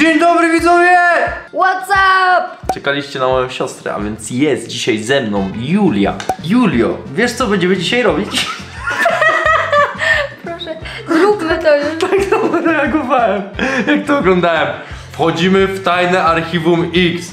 Dzień dobry widzowie! What's up? Czekaliście na moją siostrę, a więc jest dzisiaj ze mną Julia. Julio, wiesz co będziemy dzisiaj robić? Proszę, zróbmy to już. Tak samo reagowałem, jak to oglądałem. Wchodzimy w tajne archiwum X.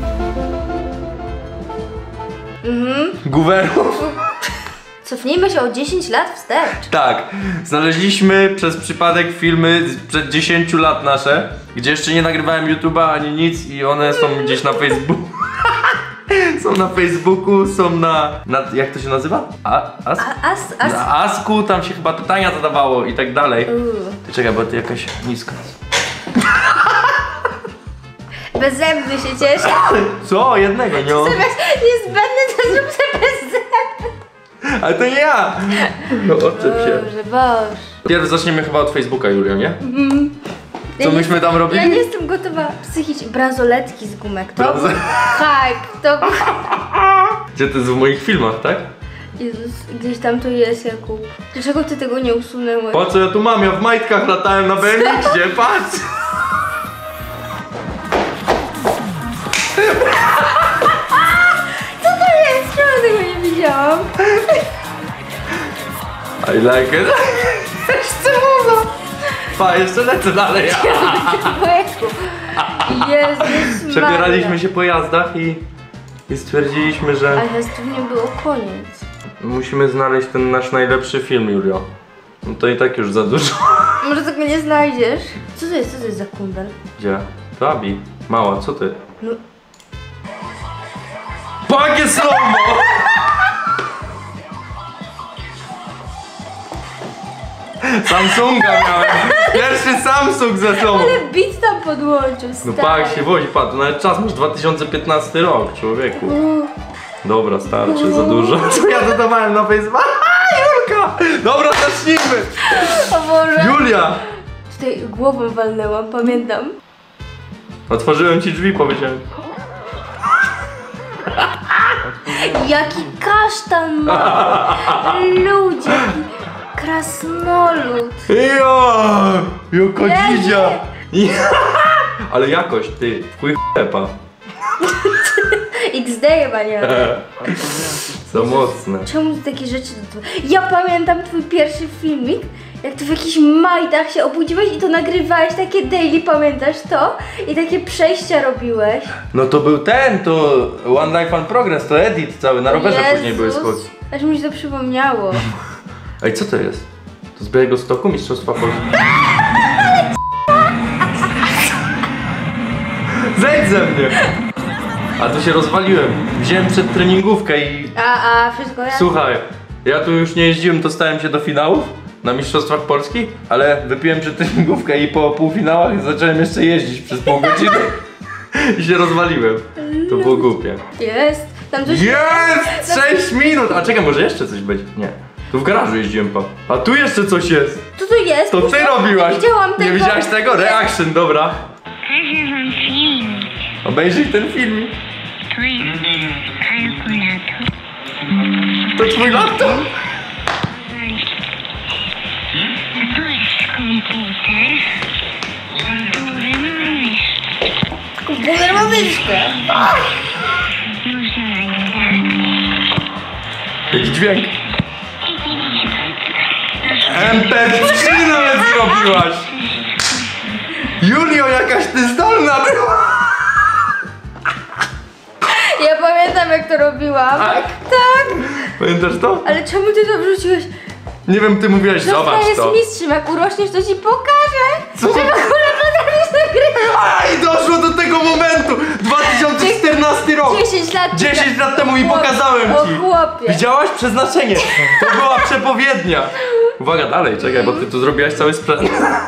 Guwerów. Cofnijmy się o 10 lat wstecz. Tak, znaleźliśmy przez przypadek filmy sprzed 10 lat nasze, gdzie jeszcze nie nagrywałem YouTube'a ani nic i one są gdzieś na Facebooku. Są na Facebooku, są na jak to się nazywa? Na Asku, tam się chyba pytania zadawało i tak dalej. Ty czekaj, bo ty jakaś niska. Bezzębny się cieszę. Co? Jednego nie mam. Zamiast niezbędny, to zrób sobie bezzębny. Ale to nie ja! No odczep się. Boże, Boże. Pierw zaczniemy chyba od Facebooka, Julio, nie? Co myśmy tam robili? Ja nie jestem gotowa psychicznie. Bransoletki z gumek, to był hype, to był... Gdzie to jest w moich filmach, tak? Jezus, gdzieś tam to jest, Jakub. Dlaczego ty tego nie usunęłeś? Po co ja tu mam? Ja w majtkach latałem na BMX-cie, patrz! Co to jest? Czemu tego nie widziałam? I like it. Jeszcze mówię. Pa, jeszcze lecę dalej. Jezus Przebieraliśmy się po jazdach i stwierdziliśmy, że ale tu nie było koniec. musimy znaleźć ten nasz najlepszy film, Julio. No to i tak już za dużo. Może tego nie znajdziesz? Co to jest? Co to jest za kundel? Gdzie? To Abi. Mała, co ty? No. Pakie slow-mo! Samsunga miałem. Pierwszy Samsung ze slow-mo. Ale beat tam podłączył, No stary. pak się wozi, patrz, nawet czas masz 2015 rok, człowieku. Dobra, starczy, za dużo. Co ja dodawałem na Facebooku? Julka! Dobra, zacznijmy! O Boże. Julia! Tutaj głową walnęłam, pamiętam. Otworzyłem ci drzwi, powiedziałem. Jaki kasztan ma! Ludzie, jaki krasnolud. Jaka dzidzia! Ale jakoś, ty, chuj pepa. XD chyba nie. Za mocne. Czemu ty takie rzeczy... Ja pamiętam twój pierwszy filmik, jak ty w jakichś majdach się obudziłeś i to nagrywałeś, takie daily, pamiętasz to? I takie przejścia robiłeś. No to był ten, to One Life and Progress, to edit cały, na rowerze później były schody. Aż mi się to przypomniało. Ej, co to jest? To z Białegostoku, Mistrzostwa Polski. Zejdź ze mnie! A to się rozwaliłem. Wziąłem przed treningówkę i... Wszystko jasne. Słuchaj, ja tu już nie jeździłem, dostałem się do finałów na Mistrzostwach Polski, ale wypiłem przed treningówkę i po półfinałach zacząłem jeszcze jeździć przez pół godziny i się rozwaliłem. To było głupie. Jest! Tam coś... Jest! 6 minut! A czekaj, może jeszcze coś będzie? Nie. Tu w garażu jeździłem, pa. A tu jeszcze coś jest. Co to jest? To ty robiłaś! Nie widziałam tego. Nie widziałaś tego? Reaction, dobra. Obejrzyj ten film. To twój laptop? Komputer ma myszkę. Jaki dźwięk? MP3 nawet zrobiłaś! Julio, jakaś ty zdolna była! Ja pamiętam, jak to robiłam. Tak? Tak. Pamiętasz to? Ale czemu ty to wrzuciłeś? Nie wiem, ty mówiłaś, Siostra zobacz jest to. mistrzem, jak urośniesz, to ci pokażę. Co? Że w ogóle potrafisz nagrywać. Aj, doszło do tego momentu! 2014 rok! 10 lat. 10 lat temu i pokazałem O ci! chłopie. Widziałaś przeznaczenie? To była przepowiednia! Uwaga, dalej, czekaj, bo ty tu zrobiłaś cały sprzęt.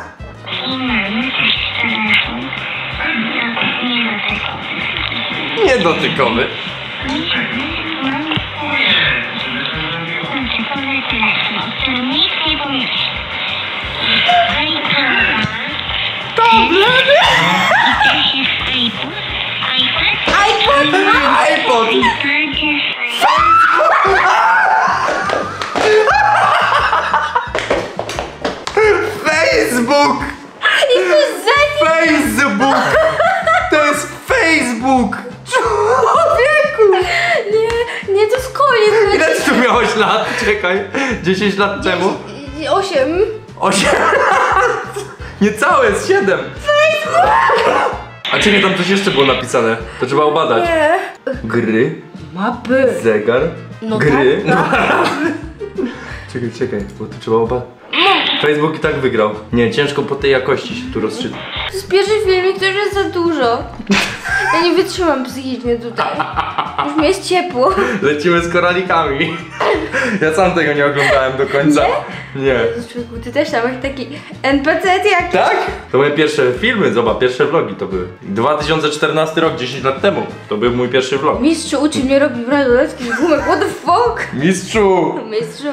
Niedotykowy. iPod! Facebook! I to jest Facebook! czekaj. 10 lat temu. 8. 8 lat. Niecałe, jest 7. A czekaj, tam coś jeszcze było napisane. To trzeba obadać. Nie. Gry. Mapy. Zegar. No gry. tak, tak. 2 razy. Czekaj, bo to trzeba obadać. Facebook i tak wygrał. Nie, ciężko po tej jakości się tu rozczyta. To jest pierwszy filmik, to już jest za dużo. Ja nie wytrzymam psychicznie tutaj. Już mi jest ciepło. Lecimy z koralikami. Ja sam tego nie oglądałem do końca. Nie? Jezu, człowieku, ty też tam taki NPC jakiś. Tak? To moje pierwsze filmy, zobacz, pierwsze vlogi to były. 2014 rok, 10 lat temu. To był mój pierwszy vlog. Mistrzu uczy mnie robić bransoletki z gumek, what the fuck? Mistrzu! Mistrzu.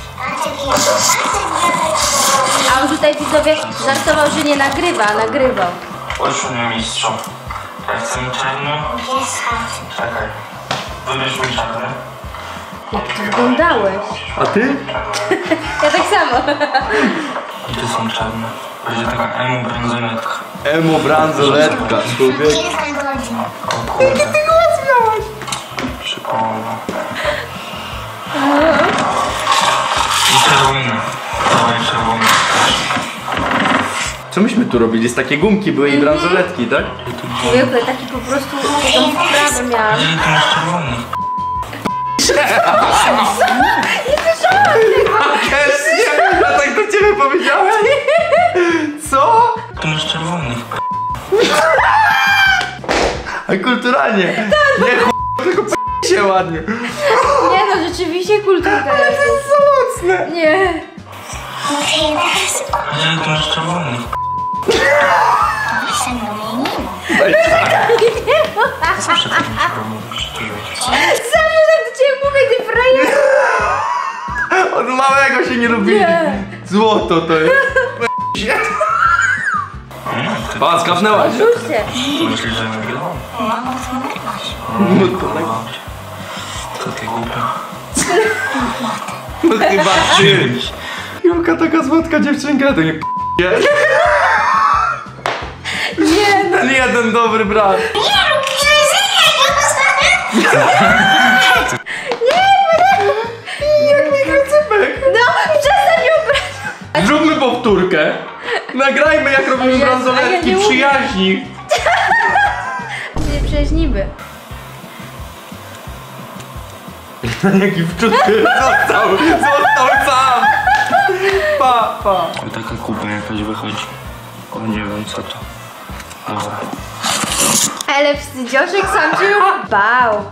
A on tutaj widzowie żartował, że nie nagrywa, a nagrywał. Ośmiu mistrzu. Ja chcę czarny. Czekaj. Wybierz mi czarny. Jak ty wyglądałeś? A ty? Ja tak samo. I tu są czarne. Będzie taka emu bransoletka. Emo bransoletka, człowiek. O kurde. Jaki ty głos miałeś? Przypołowa. I czerwony. Dawaj czerwony. Co myśmy tu robili? Z takie gumki były i bransoletki, tak? Zwykle taki po prostu tą wprawę miałam. Nie, to jest czerwony. Nie, ja tak do ciebie powiedziałem. Co? To jest czerwony. A kulturalnie. Nie tylko się ładnie. Nie no, rzeczywiście kulturka jest. To jest za mocne. Nie. Nie, to jest czerwony. Zawsze tak mi się mówisz, ty wiesz. Zawsze tak do ciebie mówię, ty frajer. Od małego się nie lubili. Nie. Złoto to jest. A, skapnęłaś. Rzuć się. Myślisz, że nagrywam? No to tak. Co ty głupia? No chyba czymś. Julka taka słodka dziewczynka, to nie p***ie. Nie no. Ten jeden dobry brat. Jak mikrocypek. No, przestań mnie obrażać. Zróbmy powtórkę. Nagrajmy jak robimy A ja bransoletki nie umiem. przyjaźni. Nie przeźnimy. Jaki wczutny został sam. Pa. Taka kupa jakaś wychodzi. O, nie wiem co to. Dobra. Ale wstydzioszek sam się już bał.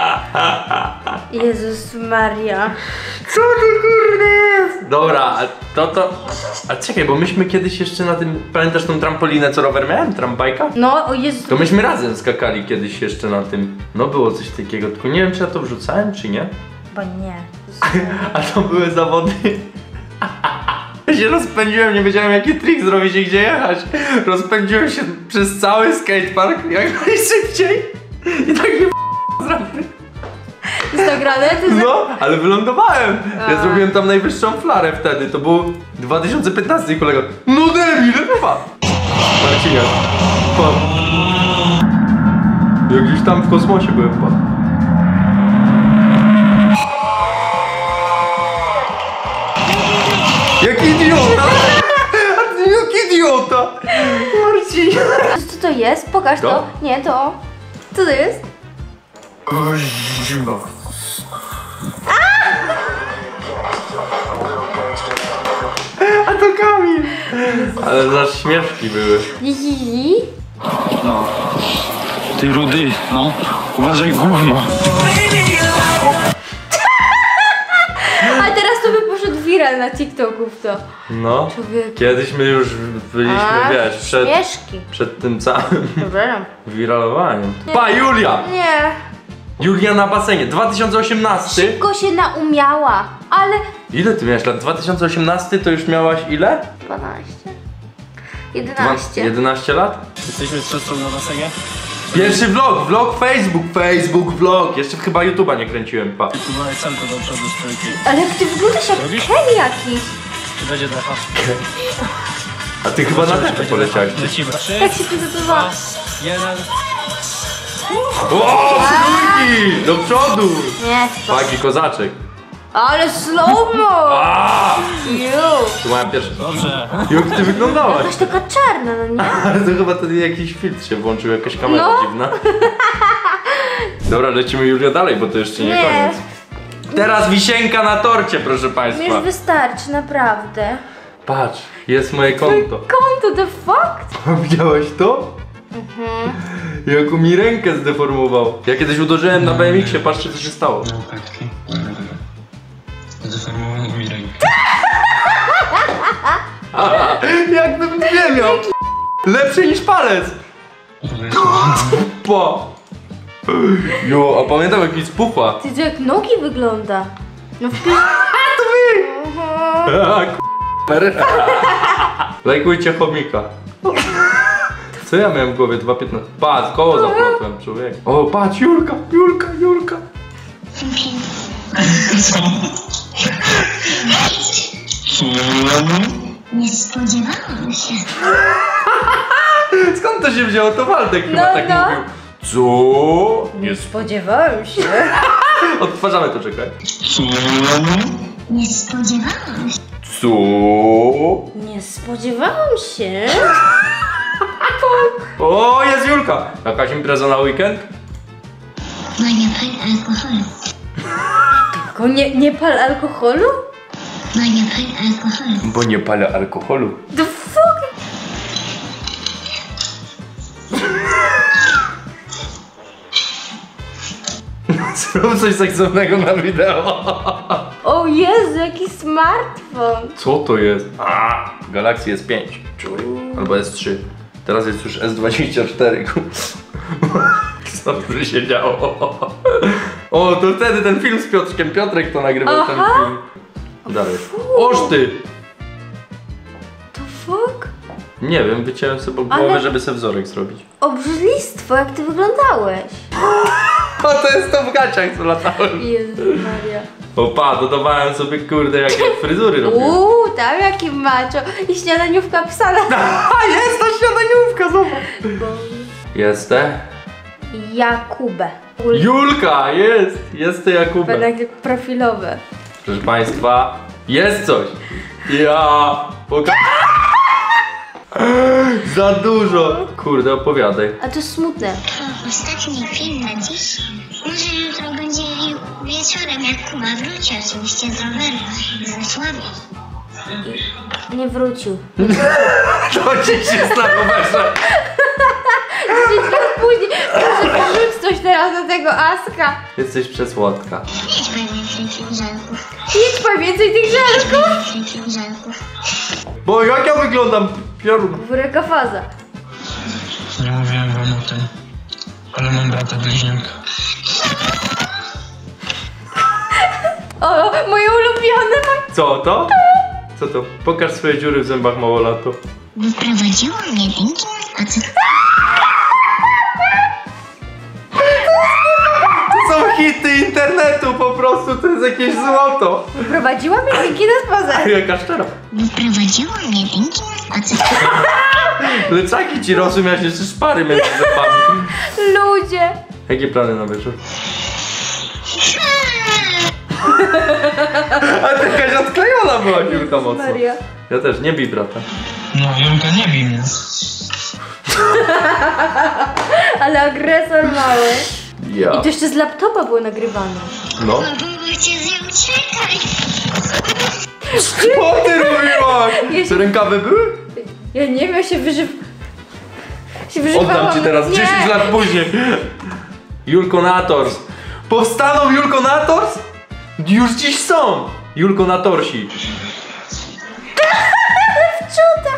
Jezus Maria. Co to kurde jest? Dobra, a A czekaj, bo myśmy kiedyś jeszcze na tym... Pamiętasz tą trampolinę, co rower miałem? Trambajka? No, o Jezu. To myśmy razem skakali kiedyś jeszcze na tym. No było coś takiego, tylko nie wiem czy ja to wrzucałem, czy nie. Bo nie. A to były zawody. Ja się rozpędziłem, nie wiedziałem jaki trik zrobić i gdzie jechać. Rozpędziłem się przez cały skatepark jak najszybciej. I tak nie z rampy. Jest nagrane? To jest... No, ale wylądowałem. Ja A. zrobiłem tam najwyższą flarę wtedy. To był 2015 kolego. No debil, chyba. Marcinia. Pa. Jak gdzieś tam w kosmosie byłem, pa. Jaki idiota! Jaki idiota! Marcinia. Co to jest? Pokaż to. To? Nie, to. Co to jest? Zimno. A to Kamil! Ale zaś śmieszki były. Hihihi. No. Ty rudy, no. Uważaj gówno. A teraz to by poszedł viral na TikToku w to. No. Człowieku. Kiedyś my już byliśmy, wiesz, śmieszki. przed tym całym Dobra. wiralowaniem. Pa, Julia! Nie. Julia na basenie, 2018. Szybko się naumiała, ale... Ile ty miałeś lat? 2018 to już miałaś ile? 12. 11. 11 lat? Jesteśmy z siostrą na basenie? Pierwszy vlog Facebook vlog. Jeszcze chyba YouTube'a nie kręciłem, pa. Tu mamy salto do przodu z trójki. Ale jak ty wyglądasz jak Robisz? Kelly jakiś. Czy będzie defa? A ty chyba na dechę poleciałeś. Lecimy. 3, Jak się przygotowała. 1. O, skórki! Do przodu! Nie, Paki kozaczek. Ale slow-mo! To moja pierwsza. Dobrze. Jak ty wyglądałaś? Jakaś taka czarna, no nie? Ale to chyba wtedy jakiś filtr się włączył, jakaś kamera No. dziwna. Dobra, lecimy Julia dalej, bo to jeszcze nie Nie. koniec. Teraz wisienka na torcie, proszę państwa. Już wystarczy, naprawdę. Patrz, jest moje konto. Konto, the fuck? Widziałeś to? Jaką mi rękę zdeformował. Ja kiedyś uderzyłem na BMX-ie, patrzcie co się stało. No kartki. Zdeformowano mi rękę. Jakbym nie miał. Lepszy niż palec. Po. Jo, a pamiętam jak mi spuchła. Ty to jak nogi wygląda. No wpisz... To wy! Lajkujcie chomika. Co ja miałem w głowie? 2,15. Patrz, koło zaplotłem, człowiek. O, patrz, Julka, Julka, Julka. Nie spodziewałam się. Skąd to się wzięło? To Waldek chyba No, tak no. mówił. Co? Nie spodziewałem się. Odtwarzamy to, czekaj. Nie spodziewałam się. Co? Nie spodziewałam się. O, jest Julka. Jakaś impreza na weekend? No nie pal alkoholu. Tylko nie pal alkoholu? No nie pal alkoholu. Bo nie palę alkoholu. The fuck? Zrób coś seksownego na wideo. O Jezu, jaki smartfon. Co to jest? A, w Galaxy S5. Albo S3. Teraz jest już S24. Co tu się działo? O, to wtedy ten film z Piotrkiem. Piotrek to nagrywał ten Aha. film. Dalej. Oż ty! The fuck? Nie wiem, wyciąłem sobie głowę, Ale- żeby sobie wzorek zrobić. Obrzydlistwo, jak ty wyglądałeś. O, to jest to w gaciach, co latałem. Jezu Maria. Opa, dodawałem sobie, kurde, jakie fryzury robiłem. Tam jaki macho. I śniadaniówka psana. A, jest ta śniadaniówka, zobacz. Jestem. Jakubę. Julka, jest! Jest to Jakubę. Takie profilowe. Proszę państwa, jest coś. Ja za dużo. Kurde, opowiadaj. A to smutne. To ostatni film na dziś. Może jutro będzie wieczorem, jak Kuba wróci oczywiście z roweru z Wrocławia. Nie wrócił. To dziś jest na rowerze. 10 lat później. Proszę porzuć coś teraz do tego Aska. Jesteś przesłodka. Jedź pan więcej tych żelków. Jedź pan więcej tych żelków. Więcej tych żelków. Bo jak ja wyglądam? Piorun. Wóreka faza. Nie mówiłem wam o tym, ale mam brata bliźniaka. O, moje ulubione. Co to? Co to? Pokaż swoje dziury w zębach małolato. Wyprowadziło mnie dinki na spacer. To są hity internetu po prostu, to jest jakieś złoto. Wyprowadziła mnie Miki na spacer. Jaka szczera. Wyprowadziło mnie dinki na spacer. Lecaki ci rosły, miałeś jeszcze szpary między zębami. Ludzie. Jakie plany na wieczór? A ty jakaś odklejona była Julka mocno. Maria. Ja też, nie bij brata. No, Julka, nie bij mnie. Ale agresor mały. Ja. I to jeszcze z laptopa było nagrywane. No. Bo cię z nią czekaj. Co ty robiłaś? Jeśli- Te rękawy były? Ja nie wiem, ja się wyżywałam. Oddam ci teraz Nie. 10 lat później. Julkonators. Powstaną Julkonators? Już dziś są. Julkonatorsi. Czuta.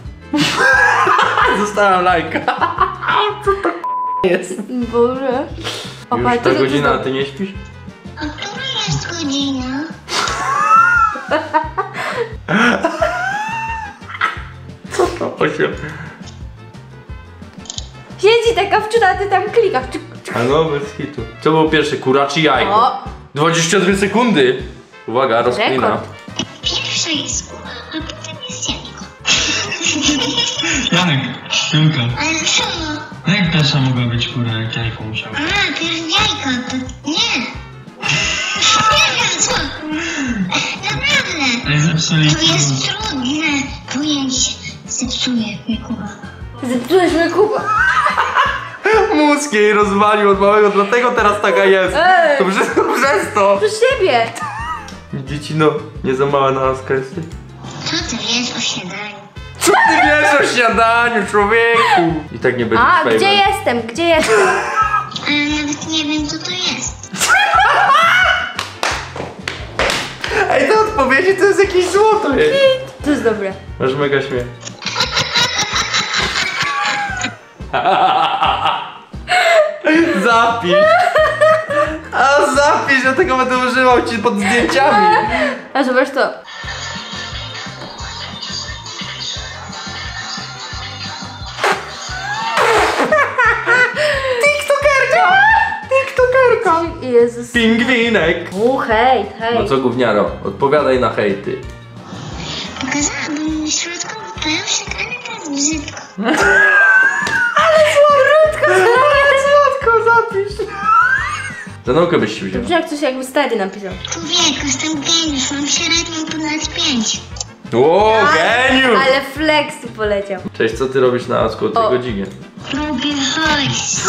Zostałem lajka. Co to jest? Boże. O, Już patrz, ta to- to- godzina, to- a ty nie śpisz? A która jest godzina? Co to? 8. Siedzi taka wczuta, a ty tam klikasz. Czyk, czyk. A no, bez hitu. Co było pierwsze? Kura czy jajko? O. 22 sekundy. Uwaga, rozklina. Rekord. Pierwsza jest Kuba, a potem jest Janko. Janek, Julka. Ale co? Jak pierwsza mogła być kura, jak jajko musiała? A, pierw jajko, to nie. Nie wiem co. Ale zepsuli. To jest trudne pojęcie. Zepsuje mnie Kuba. Zepsułeś mnie, Kuba. Mózg jej rozwalił od małego, dlatego teraz taka jest. Ej. To wszystko przez to. Przez siebie. Dzieci, no, nie za mała na laska jesteś. Co ty wiesz o śniadaniu? Co ty wiesz o śniadaniu, człowieku? I tak nie będzie A, fejmem. gdzie jestem? Gdzie jestem? Ale nawet nie wiem, co to jest. Ej, te odpowiedzi to jest jakieś złoto, jest. To jest dobre. Masz mega śmiech. Zapisz. A zapisz, ja tego będę używał ci pod zdjęciami. A zobacz to. TikTokerka! TikTokerka! Jezus. Pingwinek. Hej, hej. No co gówniaro, odpowiadaj na hejty. Pokazałabym środkowy pełszyk, ale to jest brzydko. Słodko, zapisz. Za naukę byś się wziął. Brzmi jak coś jakby stary napisał. Człowieku, jestem geniusz, mam średnią ponad 5. O, geniusz! Ale flex tu poleciał. Cześć, co ty robisz na Acku o tej O. godzinie? Robię hajs.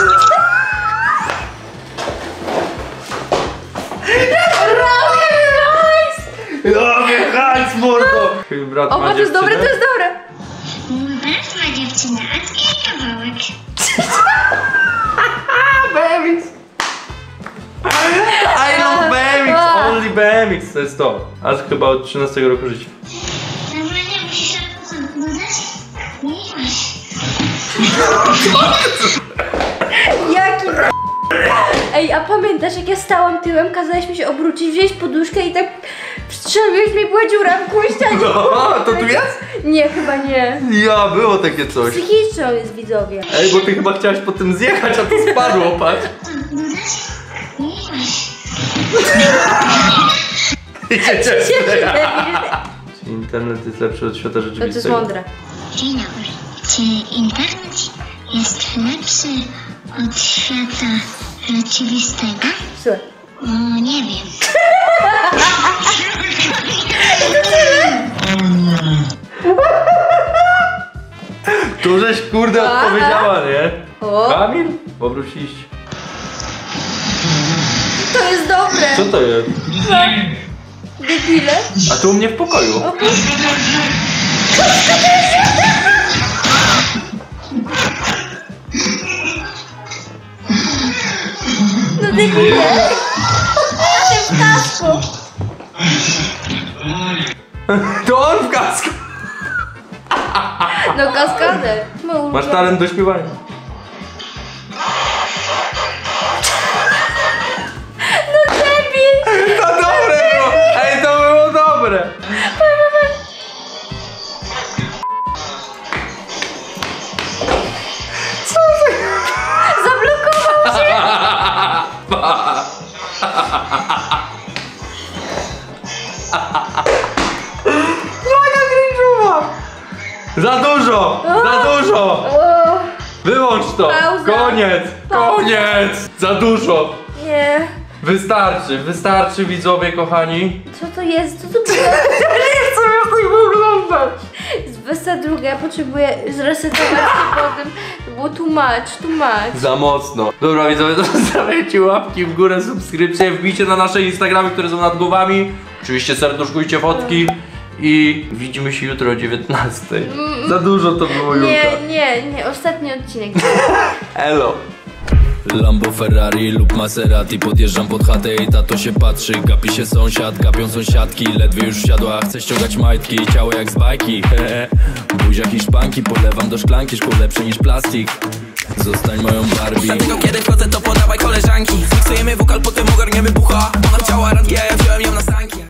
Robię hajs, mordo! Twój brat O, ma bo to jest dobre, to dziewczynę? jest dobre. Mój brat ma dziewczynę, a ty jej kawałek. BMX! I love BMX, only BMX, to jest to. Aż chyba od 13 roku życia. Normalnie musisz alkohol dodać? Nie masz. Jaki Ej, a pamiętasz jak ja stałam tyłem, kazałeś mi się obrócić, wziąć poduszkę i tak strzeliłeś mi, była dziura w kłuścianie. No, to tu jest? Nie, chyba nie. Ja, było takie coś. Psychiczny on jest, widzowie. Ej, bo ty chyba chciałaś po tym zjechać, a to spadło, patrz. Dodać? Nie masz. Czy internet jest lepszy od świata To jest rzeczywistego? mądre. Dzień dobry. Czy internet jest lepszy od świata rzeczywistego? Słuchaj. O, nie wiem. Tu żeś kurde Aha. odpowiedziała, nie? O. Kamil? Obróć iść. To jest dobre. Co to jest? Debile. A tu u mnie w pokoju. O kur... No debile. Ty w kasku. To on w kasku. No kaskader. Masz talent do śpiewania. No debil. To dobre było! Ej, to było dobre! Zablokował się. Jaka cringe'owa! Za dużo! Za dużo! O, Wyłącz to! Pauza. Koniec! Koniec! Za dużo! nie. Wystarczy widzowie kochani. Co to jest? Co to było? Nie chcę już tego oglądać! Wersja druga, ja potrzebuję zresetować się potem. To było too much. Za mocno. Dobra widzowie, zostawiajcie łapki w górę, subskrypcje, wbijcie na nasze Instagramy, które są nad głowami. Oczywiście serduszkujcie fotki i widzimy się jutro o 19:00. Za dużo to było jutro. Nie, ostatni odcinek. Elo. Lambo, Ferrari lub Maserati. Podjeżdżam pod chatę i tato się patrzy. Gapi się sąsiad, gapią sąsiadki. Ledwie już wsiadła, chce ściągać majtki. Ciało jak z bajki, Buzia Hiszpanki, polewam do szklanki. Szkło lepsze niż plastik. Zostań moją Barbie. Dlatego kiedy wchodzę to podawaj koleżanki. Zmiksujemy wokal, potem ogarniemy bucha. Ona chciała randki, a ja wziąłem ją na sanki.